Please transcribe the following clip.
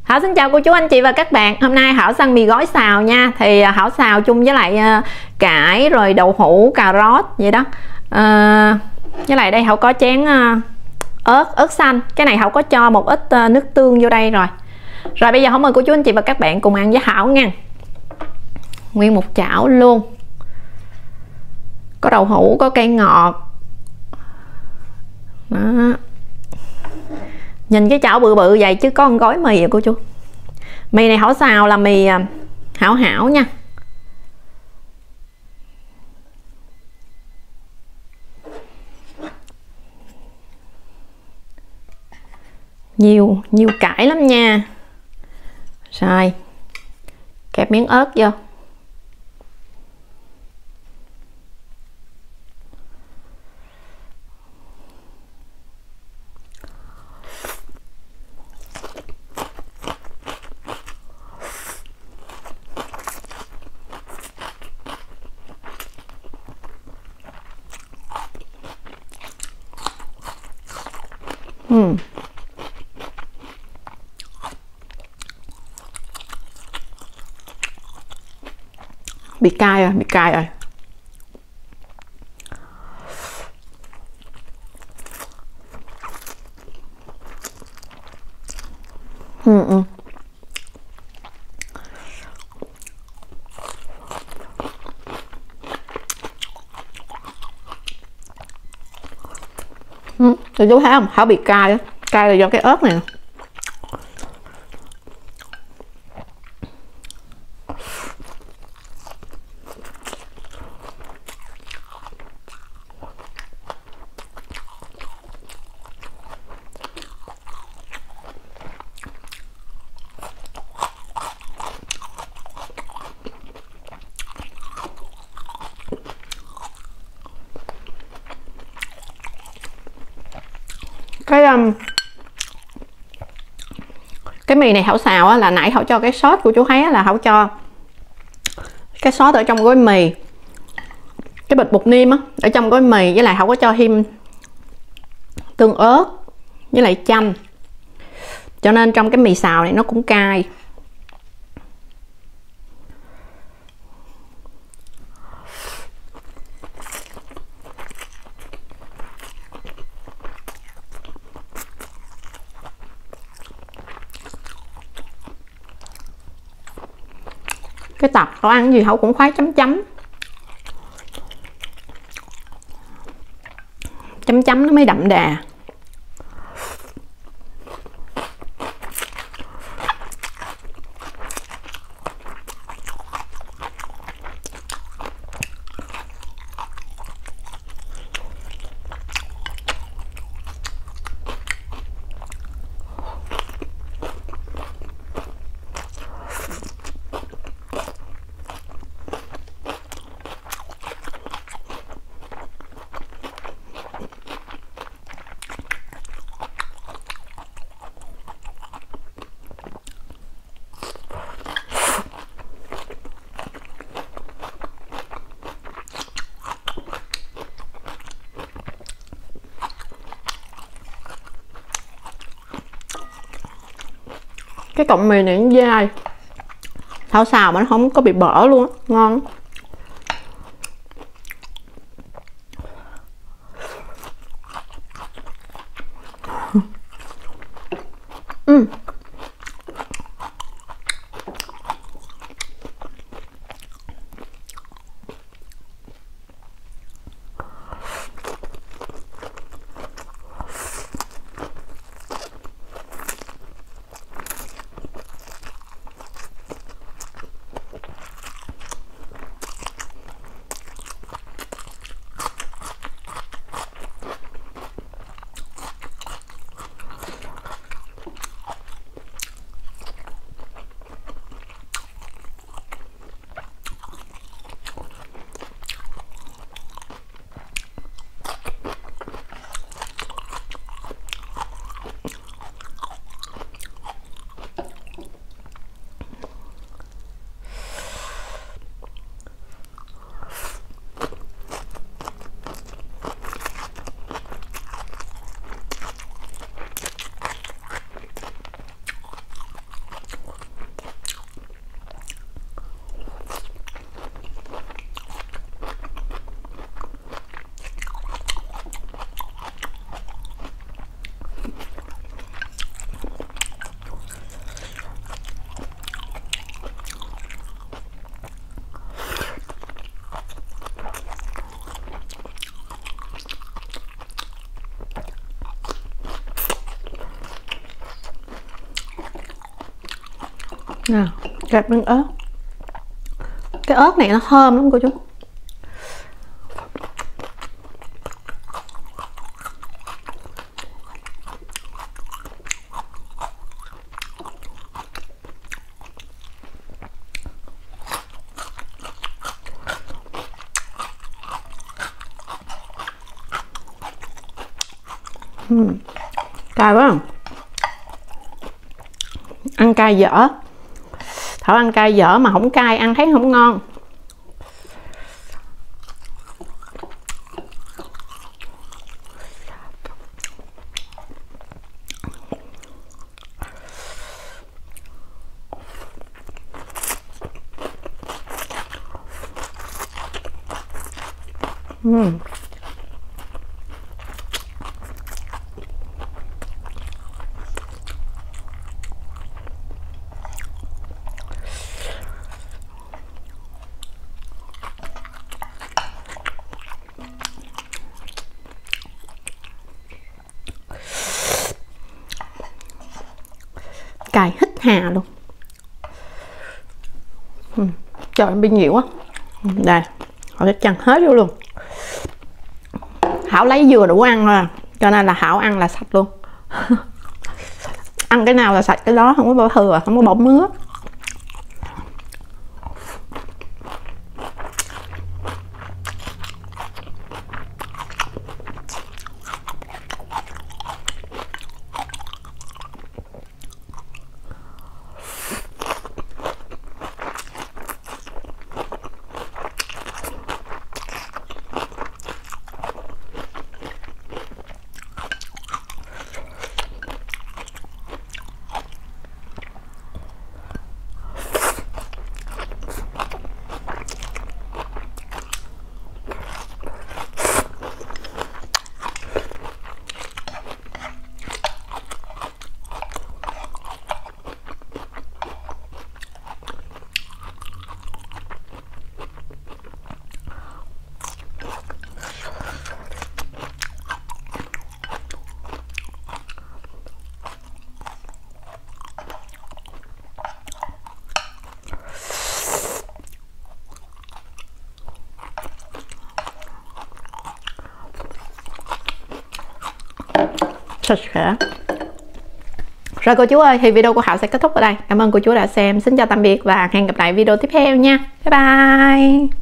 Hảo xin chào cô chú anh chị và các bạn. Hôm nay Hảo săn mì gói xào nha. Thì Hảo xào chung với lại cải rồi đậu hũ, cà rốt vậy đó. Với lại đây Hảo có chén ớt xanh. Cái này Hảo có cho một ít nước tương vô đây rồi. Rồi bây giờ Hảo mời cô chú anh chị và các bạn cùng ăn với Hảo nha. Nguyên một chảo luôn. Có đậu hũ, có cây ngọt. Đó. Nhìn cái chảo bự bự vậy chứ có một gói mì à cô chú. Mì này Hảo xào là mì hảo hảo nha. Nhiều cải lắm nha. Rồi kẹp miếng ớt vô. Bị cay rồi, Thì chú thấy không? Hảo bị cay á. Cay là do cái ớt này. Cái mì này Hảo xào á, là nãy Hảo cho cái sốt của chú thấy á, là Hảo cho cái sốt ở trong gói mì, cái bịch bột niêm á ở trong gói mì, với lại Hảo có cho thêm tương ớt với lại chanh, cho nên trong cái mì xào này nó cũng cay. Cái tập Hảo ăn gì Hảo cũng khoái chấm nó mới đậm đà. Cái cọng mì này nó dai, Hảo xào mà nó không có bị bở luôn á, ngon. Gạch miếng ớt. Cái ớt này nó thơm lắm cô chú. Cay quá. Ăn cay dở. Thảo ăn cay dở mà không cay ăn thấy không ngon. Cay hít hà luôn. Trời bị nhiều quá. Đây, họ sẽ chăn hết vô luôn. Hảo lấy vừa đủ ăn thôi à, cho nên là Hảo ăn là sạch luôn. Ăn cái nào là sạch cái đó, không có bỏ thừa, không có bỏ mứa. Sạch sẽ. Rồi cô chú ơi, thì video của Hảo sẽ kết thúc ở đây. Cảm ơn cô chú đã xem. Xin chào tạm biệt và hẹn gặp lại video tiếp theo nha. Bye bye.